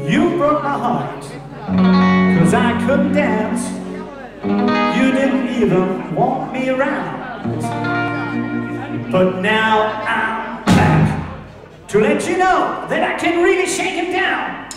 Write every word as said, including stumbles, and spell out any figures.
You broke my heart, cause I couldn't dance. You didn't even want me around. But now I'm back to let you know that I can really shake him down.